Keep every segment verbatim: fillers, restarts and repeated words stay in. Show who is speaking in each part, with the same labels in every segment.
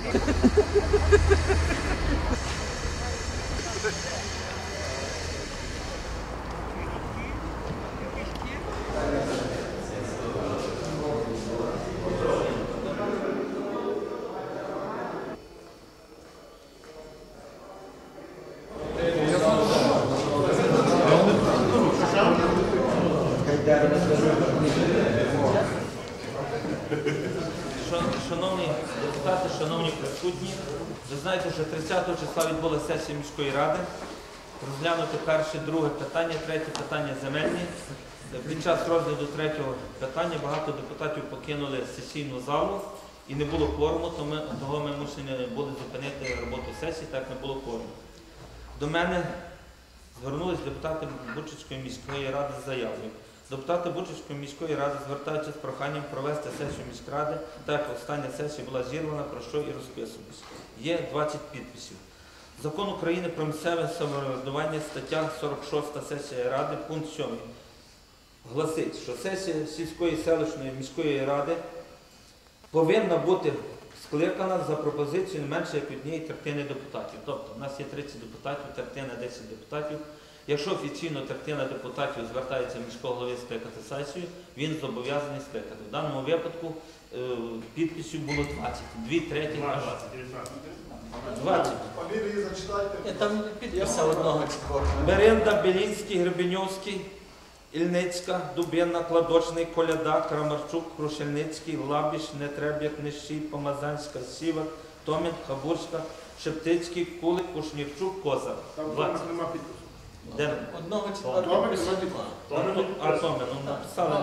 Speaker 1: Шановні депутати, шановні присутні, ви знаєте, що тридцятого числа відбулася сесія міської ради. Розглянути перше, друге питання, третє питання земельні. Під час розгляду третього питання багато депутатів покинули сесійну залу і не було кворуму, тому ми мусили були зупинити роботу сесії, так не було кворуму. До мене звернулись депутати Бучацької міської ради з заявою. Депутати Бучацької міської ради звертаються з проханням провести сесію міськради, так як остання сесія була зірвана, про що і розписувалися. Є двадцять підписів. Закон України про місцеве самоврядування, стаття сорок шоста сесія Ради, пункт сьомий. Гласить, що сесія сільської, селищної, міської ради повинна бути скликана за пропозицією не менше як однієї третини депутатів. Тобто, у нас є тридцять депутатів, третина десять депутатів. Якщо офіційно третина депутатів звертається міського голови скликати сесію, він зобов'язаний скликати. В даному випадку е, підписів було двадцять. Дві треті. двадцять.
Speaker 2: Там підписи одного цього.
Speaker 1: Беренда, Белінський, Гребеньовський, Ільницька, Дубенна, Кладочний, Коляда, Крамарчук, Крушельницький, Лабіш, Нетреб'як, Нещій, Помазанська, Сівак, Томін, Хабурська, Шептицький, Кулик, Кушнірчук, Козар.
Speaker 3: двадцять нема підпису.
Speaker 1: Де?
Speaker 2: Одного четвертого підпису немає.
Speaker 1: А Томін, ну написали.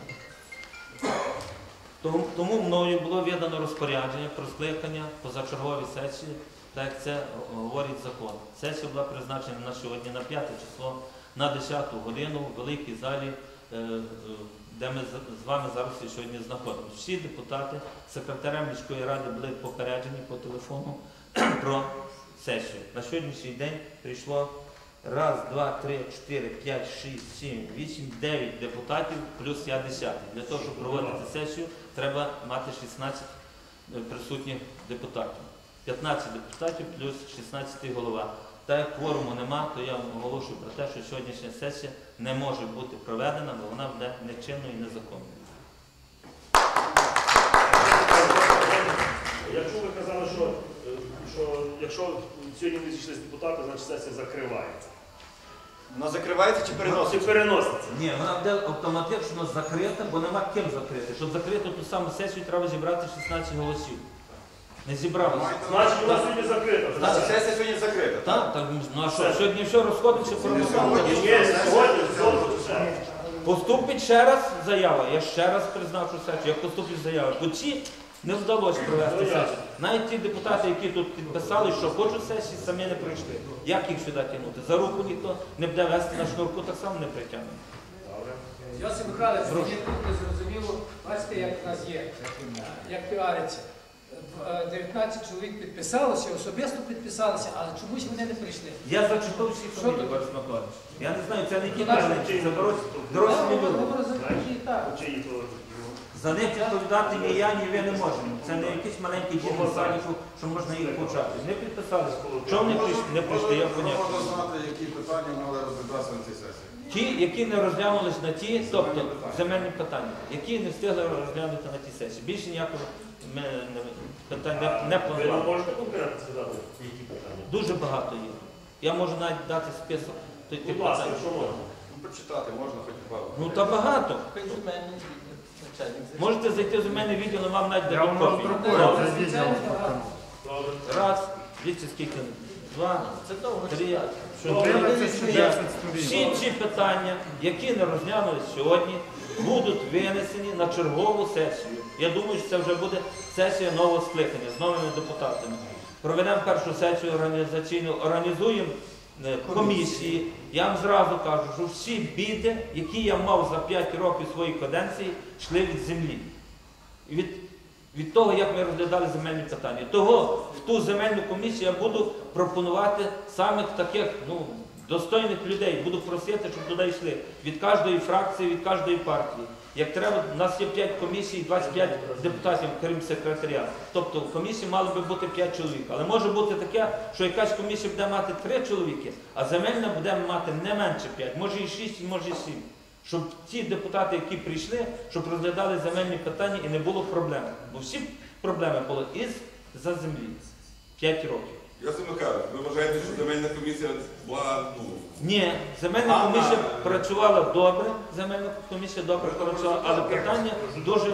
Speaker 1: Тому, тому мною було видано розпорядження про скликання позачергової сесії, так як це говорить закон. Сесія була призначена на сьогодні, на п'яте число, на десяту годину в великій залі, де ми з вами зараз сьогодні знаходимося. Всі депутати, секретарем міської ради були попереджені по телефону про сесію. На сьогоднішній день прийшло раз, два, три, чотири, п'ять, шість, сім, вісім, дев'ять депутатів, плюс я десятий. Для того, щоб проводити сесію, треба мати шістнадцять присутніх депутатів. п'ятнадцять депутатів плюс шістнадцятий голова. Так як кворуму нема, то я оголошую про те, що сьогоднішня сесія не може бути проведена, бо вона буде нечинною і незаконною.
Speaker 3: Якщо ви казали, що, що якщо сьогодні не зійшлися депутати, значить сесія закривається.
Speaker 2: Вона закривається чи переноситься?
Speaker 3: Чи переноситься?
Speaker 1: Ні, вона буде автоматично закрита, бо нема ким закрити. Щоб закрити ту саму сесію, треба зібрати шістнадцять голосів. Не зібралися.
Speaker 3: Значить, вона сьогодні закрита.
Speaker 2: Значить, сесія сьогодні закрита.
Speaker 1: Так, так, ну а що, сьогодні все розходиться про
Speaker 3: Ні, сьогодні, сьогодні, сьогодні.
Speaker 1: Поступить ще раз заява. Я ще раз признав, що сесію, як поступить заява. Бо ці не вдалося провести сесію. Навіть ті депутати, які тут підписали, що хочуть сесії, самі не прийшли. Як їх сюди тягнути? За руку ніхто не буде вести, на шнурку так само не притягне.
Speaker 4: Йосип Михайлович, мені тут не зрозуміло, бачите, як в нас є, як піариться. дев'ятнадцять чоловік підписалося, особисто підписалося, але чомусь вони не прийшли.
Speaker 1: Я зачитав всі фамілії, Борис Миколаївич. Я не знаю, це не ті перші, це дорослі люди. За них відповідати ні я, ні ви не можемо. Це не якісь маленькі діти в садіку, що можна їх почати. Не підписалися. Чому не прийшли? Не прийшли, я поняв.
Speaker 5: Можна знати, які питання мали розглядатися на цій сесії?
Speaker 1: Ті, які не розглянулись на ті, тобто земельні питання, які не встигли розглянути на тій сесії. Більше ніякого ми питань не, не
Speaker 3: Ви
Speaker 1: планували.
Speaker 3: можете конкретно сказати, які питання?
Speaker 1: Дуже багато є. Я можу навіть дати список тих
Speaker 3: Будь ласка,
Speaker 1: питань.
Speaker 3: що можна?
Speaker 5: Ну, почитати можна хоч пару.
Speaker 1: Ну та багато.
Speaker 2: Хай земельний начальник.
Speaker 1: Можете зайти в мене відео, вам навіть дадуть копії.
Speaker 3: Добре.
Speaker 1: Раз, дивіться скільки. Два,
Speaker 2: Це довго
Speaker 1: три,
Speaker 2: читати.
Speaker 1: чотири. Всі ці питання, які не розглянули сьогодні, будуть винесені на чергову сесію. Я думаю, що це вже буде сесія нового скликання з новими депутатами. Проведемо першу сесію організаційну, організуємо комісії. Я вам зразу кажу, що всі біди, які я мав за п'ять років своєї каденції, йшли від землі. Від, від того, як ми розглядали земельні питання. Того в ту земельну комісію я буду пропонувати саме таких, ну, достойних людей. Буду просити, щоб туди йшли. Від кожної фракції, від кожної партії. Як треба, у нас є п'ять комісій, двадцять п'ять депутатів, крім секретаря. Тобто в комісії мало би бути п'ять чоловік. Але може бути таке, що якась комісія буде мати три чоловіки, а земельна буде мати не менше п'ять, може і шість, може і сім. Щоб ті депутати, які прийшли, щоб розглядали земельні питання і не було проблем. Бо всі проблеми були із за землі. П'ять років.
Speaker 5: Йосип Михайлович, ви вважаєте, що земельна комісія була, ну,
Speaker 1: Ні, земельна комісія працювала добре, земельна комісія добре працювала, але питання дуже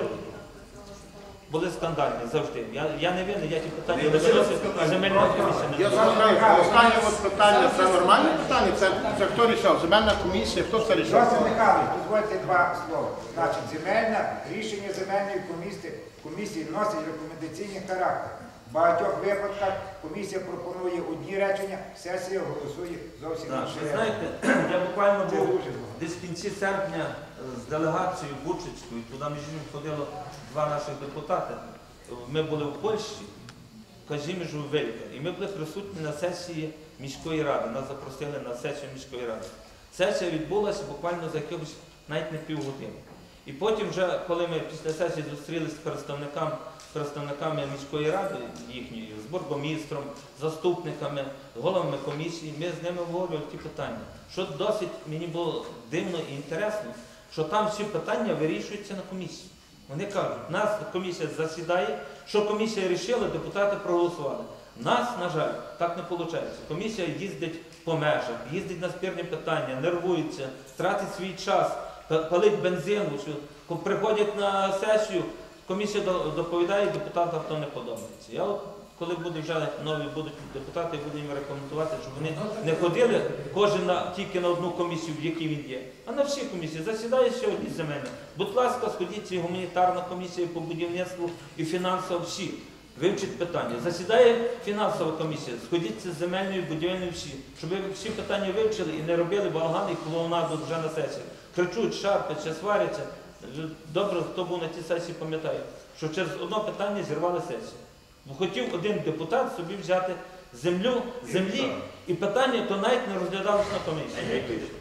Speaker 1: були скандальні завжди. Я, я не винен, я ті питання не виносив, а земельна комісія не
Speaker 6: Я
Speaker 1: виносила.
Speaker 6: знаю, останнє от питання, це нормальне питання? Це, це хто рішав? Земельна комісія, хто це рішав?
Speaker 7: Йосип Михайлович, дозвольте два слова. Значить, земельна, рішення земельної комісії, комісії носить рекомендаційний характер. В багатьох випадках комісія пропонує одні речення, сесія голосує зовсім
Speaker 1: Так,
Speaker 7: інші
Speaker 1: ви
Speaker 7: речення.
Speaker 1: знаєте, я буквально
Speaker 7: Це
Speaker 1: був
Speaker 7: дуже багато.
Speaker 1: десь в кінці серпня з делегацією Бучицькою, туди між іншим ходило два наших депутати. Ми були в Польщі, Казіміжу Велька, і ми були присутні на сесії міської ради. Нас запросили на сесію міської ради. Сесія відбулася буквально за якихось навіть не півгодини. І потім вже, коли ми після сесії зустрілися з представниками, представниками міської ради їхньої, з бургомістром, заступниками, головами комісії, ми з ними обговорювали ті питання. Що досить мені було дивно і інтересно, що там всі питання вирішуються на комісії. Вони кажуть, у нас комісія засідає, що комісія вирішила, депутати проголосували. У нас, на жаль, так не виходить. Комісія їздить по межах, їздить на спірні питання, нервується, тратить свій час, палить бензин. Приходять на сесію, комісія доповідає, депутатам то не подобається. Я от, коли буде вже нові будуть депутати, буду їм рекомендувати, щоб вони не ходили кожен на, тільки на одну комісію, в якій він є, а на всі комісії. Засідає сьогодні земельна. Будь ласка, сходіть, і гуманітарна комісія по будівництву і фінансово всі. Вивчить питання. Засідає фінансова комісія, сходіться з земельною, будівельною всі, щоб ви всі питання вивчили і не робили балаган і клоунаду вже на сесії. Кричуть, шарпаться, сваряться. Добре, хто був на тій сесії, пам'ятає, що через одне питання зірвали сесію. Бо хотів один депутат собі взяти землю, землі, і питання то навіть не розглядалося на комісії.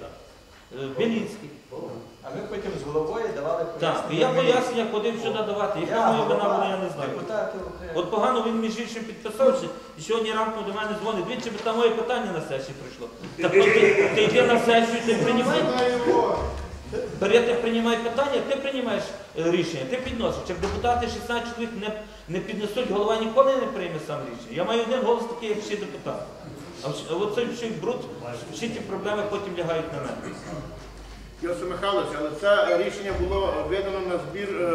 Speaker 1: Білінський.
Speaker 2: А ми потім з головою давали
Speaker 1: Так, і я пояснення ходив сюди давати. Яка моя вина була, я не знаю.
Speaker 2: Депутати
Speaker 1: От погано він між іншим підписався, і сьогодні ранком до мене дзвонить. Двічі б там моє питання на сесії прийшло. Так то ти, ти йди на сесію, ти приймай. Бери, ти приймай питання, ти приймаєш е, рішення, ти підносиш. Як депутати шістнадцять чоловік не, не піднесуть, голова ніколи не прийме сам рішення. Я маю один голос такий, як всі депутати. А вс- а оцей всій бруд, всі ті проблеми потім лягають на мене.
Speaker 6: Йосип Михайлович, але це рішення було видано на збір е,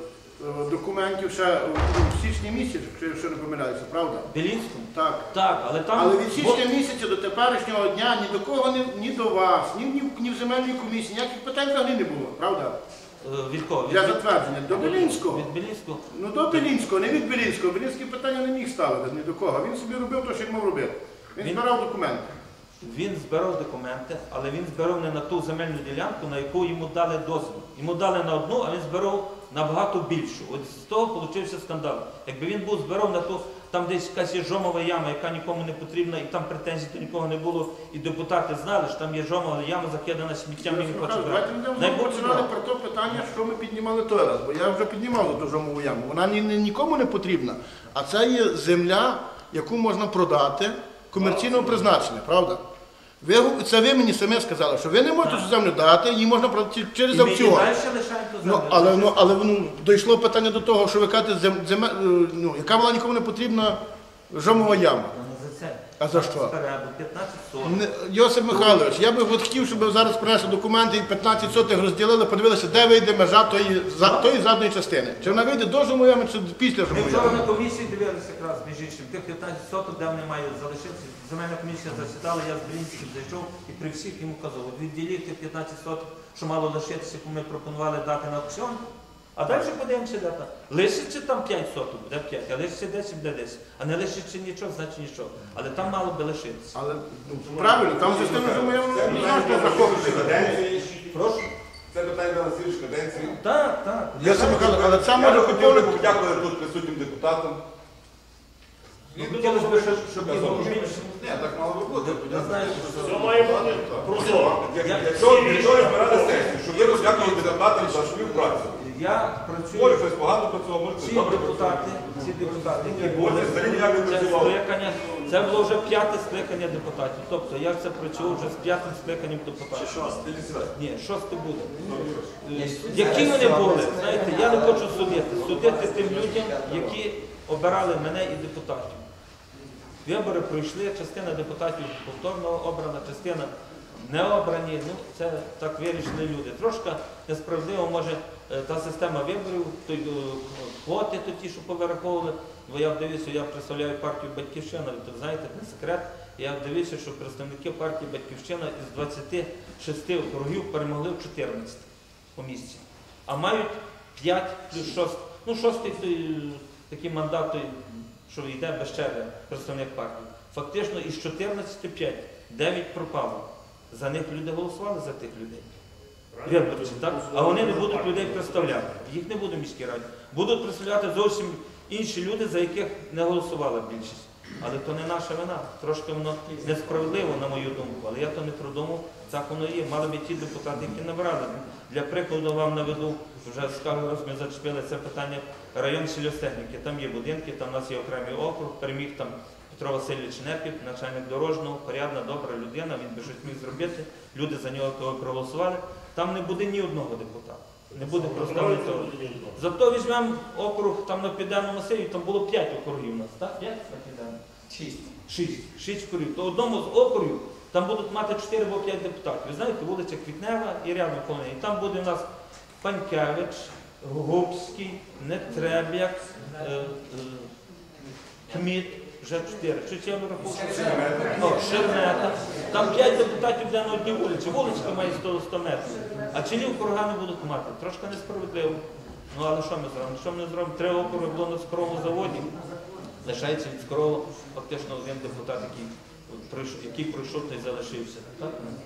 Speaker 6: е, документів ще в січні місяці, якщо не помиляюся, правда?
Speaker 1: Білінському?
Speaker 6: Так.
Speaker 1: Так, але там...
Speaker 6: Але від січня місяця до теперішнього дня ні до кого, ні, ні до вас, ні, ні, ні в земельній комісії, ніяких питань взагалі не було, правда?
Speaker 1: Е, Від кого? Від,
Speaker 6: Для затвердження. До Білінського.
Speaker 1: від Білінського?
Speaker 6: Ну до Білінського, не від Білінського. Білінські питання не міг ставити ні до кого. Він собі робив те, що він мав робити. Він
Speaker 1: Він-
Speaker 6: збирав документи.
Speaker 1: Він збирав документи, але він збирав не на ту земельну ділянку, на яку йому дали дозвіл. Йому дали на одну, а він збирав набагато більшу. От з того получився скандал. Якби він був збирав на ту, там десь якась є жомова яма, яка нікому не потрібна, і там претензій до нікого не було, і депутати знали, що там є жомова яма, закидана сміттям, і він хоче брати.
Speaker 6: Давайте ми
Speaker 1: Най
Speaker 6: знову
Speaker 1: Бог
Speaker 6: починали
Speaker 1: брав.
Speaker 6: про те питання, що ми піднімали той раз, бо я вже піднімав за ту жомову яму. Вона ні, ні- нікому не потрібна, а це є земля, яку можна продати комерційного призначення, правда? Ви, це ви мені самі сказали, що ви не можете цю землю дати, її можна продати через
Speaker 1: І ми і
Speaker 6: аукціон.
Speaker 1: далі лишаємо ту
Speaker 6: Ну,
Speaker 1: землю.
Speaker 6: але, ну, але ну, дійшло питання до того, що ви кажете, зем, зем, ну, яка була нікому не потрібна жомова яма.
Speaker 1: Ну, за це.
Speaker 6: А за що?
Speaker 1: Порядок, п'ятнадцять сотень.
Speaker 6: Не- Йосип Михайлович, я би от хотів, щоб ви зараз принесли документи і п'ятнадцять сотих розділили, подивилися, де вийде межа тої, за, тої задної частини. Чи вона вийде до жомової ями, чи після
Speaker 1: Ми
Speaker 6: жомової
Speaker 1: вчора
Speaker 6: ями.
Speaker 1: на комісії дивилися якраз між іншим, тих п'ятнадцять соток, де вони мають залишитися. Земельна комісія засідала, я з Білінським зайшов і при всіх йому казав, от відділіть тих п'ятнадцять соток, що мало лишитися, яку ми пропонували дати на аукціон. А далі подивимося, де там. Лишиться там п'ять соток, буде п'ять, а лишиться десять, буде десять. А не лишиться нічого, значить нічого. Але там мало би лишитися.
Speaker 6: Але ну, правильно, там частина жомової ями
Speaker 5: це
Speaker 6: не
Speaker 5: питання
Speaker 6: можна захопити.
Speaker 5: каденції.
Speaker 1: Прошу?
Speaker 5: Це питання на слідчі каденції.
Speaker 1: Так, так.
Speaker 6: Йосип Михайлович, але це
Speaker 5: Я
Speaker 6: може
Speaker 5: би хотів би
Speaker 6: бути.
Speaker 5: подякувати тут присутнім депутатам
Speaker 1: Ну, хотілося б, щоб, щоб їх було більше.
Speaker 5: Ні, так мало би бути.
Speaker 1: Ви знаєте,
Speaker 3: Все
Speaker 1: що...
Speaker 3: має бути прозоро.
Speaker 5: Якщо якщо ви збирали сесію, щоб ви розглянули депутатам за свою працю.
Speaker 1: Я
Speaker 5: Може,
Speaker 1: працюю...
Speaker 5: хтось погано працював, може, хтось
Speaker 1: Всі
Speaker 5: добре
Speaker 1: депутати,
Speaker 5: працював.
Speaker 1: всі депутати, які були,
Speaker 5: Ось, взагалі ніяк не
Speaker 1: це
Speaker 5: працював.
Speaker 1: скликання, це було вже п'яте скликання депутатів. Тобто я це працював вже з п'ятим скликанням депутатів. Ні, шосте буде. Е, Які вони були, знаєте, я не хочу судити. Судити тим людям, які обирали мене і депутатів. Вибори пройшли, частина депутатів повторно обрана, частина не обрані. Ну, це так вирішили люди. Трошки несправедливо може е, та система виборів, той, е, квоти то ті, що повираховували. Бо я дивився, я представляю партію «Батьківщина», ви знаєте, не секрет. Я дивився, що представники партії «Батьківщина» із двадцяти шести округів перемогли в чотирнадцять по місці. А мають п'ять плюс шість. Ну, шостий той, такий мандат, той, що йде без черги, представник партії. Фактично із чотирнадцяти п'ять, дев'ять пропало. За них люди голосували, за тих людей. Виборці, так? А вони не будуть людей представляти. Їх не буде в міській раді. Будуть представляти зовсім інші люди, за яких не голосувала більшість. Але то не наша вина. Трошки воно несправедливо, на мою думку. Але я то не продумав, так воно є. Мали б ті депутати, які набрали. Для прикладу вам наведу, вже скажу раз ми зачепили це питання, район сільгосптехніки. Там є будинки, там у нас є окремий округ, переміг там Петро Васильович Непів, начальник дорожнього, порядна, добра людина, він би щось міг зробити, люди за нього того проголосували. Там не буде ні одного депутата, не буде представника. Зато візьмемо округ там на Південному масиві, там було п'ять округів у нас, так? п'ять на Південному?
Speaker 2: Шість.
Speaker 1: Шість. Шість округів. То одному з округів там будуть мати чотири або п'ять депутатів. Ви знаєте, вулиця Квітнева і рядом коло неї. Там буде у нас Панькевич, Губський, Нетреб'як, е, е, Кміт. Вже чотири. Щось я вирахував? Шермета. Там п'ять депутатів йде на одній вулиці. Вуличка має сто метрів. А чилі округа не будуть мати. Трошки несправедливо. Ну але що ми зробимо? Що ми зробимо? Три округи було на цукровому заводі. Лишається від цукрового фактично один депутат, який пройшов, який пройшов, той залишився. Так?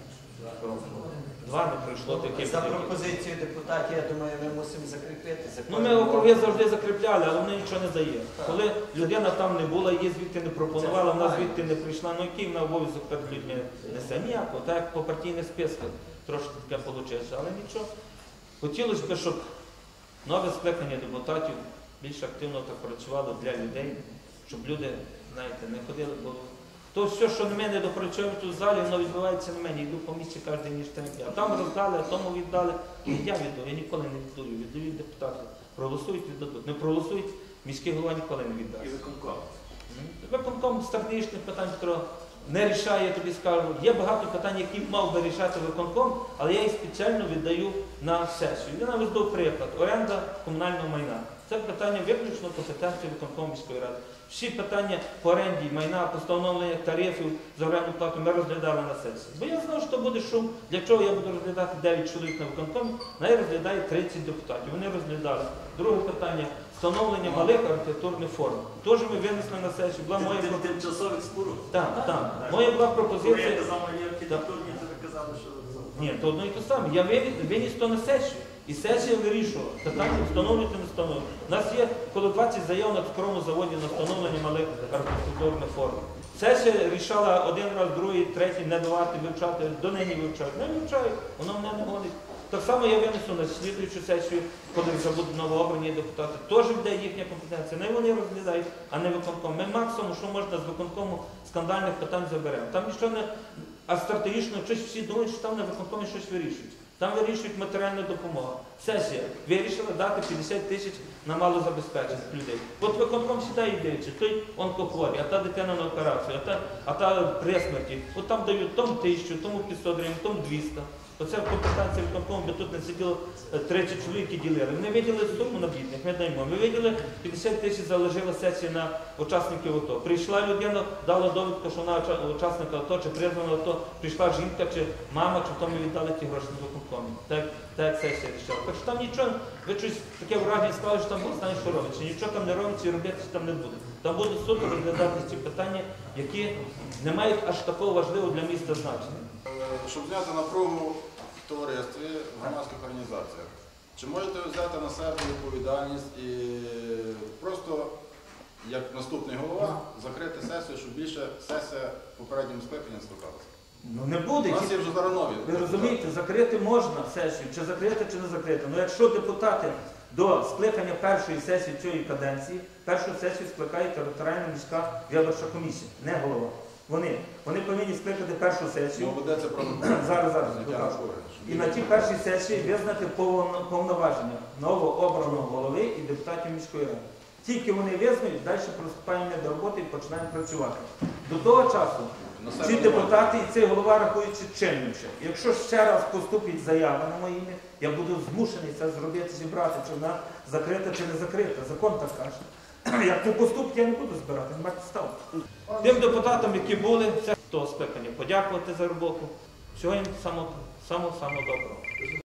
Speaker 1: Два не пройшло, таке.
Speaker 2: За пропозицією депутатів, я думаю, ми мусимо закріпити.
Speaker 1: Ну, ми округи завжди закріпляли, але вони нічого не дає. Коли людина там не була, її звідти не пропонувала, вона звідти не прийшла, ну який вона обов'язок перед людьми несе? Ніякого, так як по партійних списках трошки таке вийшло, але нічого. Хотілося б, щоб нове скликання депутатів більш активно так працювало для людей, щоб люди, знаєте, не ходили, бо то все, що на мене допрацьовують у залі, воно відбувається на мені. Йду по місці кожен ніж там. А там роздали, а тому віддали. І я віддаю, я ніколи не віддаю. Віддають депутати. Проголосують, віддадуть. Не проголосують, міський голова ніколи не віддасть.
Speaker 3: І виконком.
Speaker 1: Виконком стратегічних питань, Петро, не рішає, я тобі скажу. Є багато питань, які мав би рішати виконком, але я їх спеціально віддаю на сесію. Я наведу приклад. Оренда комунального майна. Це питання виключно компетенції виконкому міської ради. Всі питання по оренді майна, по встановленню тарифів за оренду плату ми розглядали на сесії. Бо я знав, що буде шум. Для чого я буду розглядати дев'ять чоловік на виконкомі, най розглядає тридцять депутатів. Вони розглядали. Друге питання – встановлення малих архітектурних форм. Теж ми винесли на сесію. Була моя пропозиція.
Speaker 3: Тимчасових споруд.
Speaker 1: Так, так. Моя була пропозиція.
Speaker 3: Я казав, мої архітектурні, то казали, що...
Speaker 1: Ні, то одно і те саме. Я виніс то на сесію. І сесія вирішувала, питання встановлювати, не встановлювати. У нас є коло двадцять заяв на цукровому заводі на встановлення малих архітектурних форм. Сесія рішала один раз, другий, третій, не давати, вивчати, до нині вивчають. Не вивчають, воно мене не гонить. Так само я винесу на слідуючу сесію, коли вже будуть новообрані депутати. Теж йде їхня компетенція. Не вони розглядають, а не виконком. Ми максимум, що можна з виконкому скандальних питань заберемо. Там нічого не... А стратегічно щось всі думають, що там на виконкомі щось вирішують. Там вирішують матеріальну допомогу. Сесія вирішила дати п'ятдесят тисяч на малозабезпечених людей. От виконком сідає і дивиться, той онкохворий, а та дитина на операцію, а та, а та при смерті. От там дають тому тисячу, тому п'ятсот гривень, тому двісті. Оце компетенція виконкому, бо тут не сиділо тридцять чоловік і ділили. Ми виділи суму на бідних, ми даємо. Ми виділи п'ятдесят тисяч, заложила сесія на учасників АТО. Прийшла людина, дала довідку, що вона учасника АТО, чи призвана АТО, прийшла жінка, чи мама, чи то ми віддали ті гроші на виконкомі. Так, так як сесія рішила. Так що там нічого, ви щось таке враження склали, що там знаєш, що робиться. Нічого там не робиться і робити там не буде. Там будуть суто розглядати ці питання, які не мають аж такого важливого для міста значення.
Speaker 5: Щоб зняти напругу в товаристві, в громадських організаціях, чи можете ви взяти на себе відповідальність і просто як наступний голова, закрити сесію, щоб більше сесія попереднім скликанням стукалася.
Speaker 1: Ну не буде.
Speaker 5: У нас
Speaker 1: ті-
Speaker 5: є вже зараз нові.
Speaker 1: Ви розумієте, закрити можна сесію, чи закрити, чи не закрити. Ну якщо депутати до скликання першої сесії цієї каденції, першу сесію скликає територіальна міська виборча комісія, не голова. Вони, вони повинні скликати першу сесію.
Speaker 5: Мова ведеться про
Speaker 1: Зараз, зараз,
Speaker 5: зняття
Speaker 1: покажу.
Speaker 5: напруги, щоб
Speaker 1: І на тій першій сесії визнати повно- повноваження новообраного голови і депутатів міської ради. Тільки вони визнають, далі приступаємо до роботи і починаємо працювати. До того часу
Speaker 5: На
Speaker 1: ці
Speaker 5: себе не
Speaker 1: депутати і цей голова рахуються чинним. Якщо ще раз поступить заява на моє ім'я, я буду змушений це зробити, зібрати, чи вона закрита, чи не закрита. Закон так каже. Як не поступить, я не буду збирати, немає підстав. Тим депутатам, які були, це того скликання, подякувати за роботу. Всього їм самого самого доброго.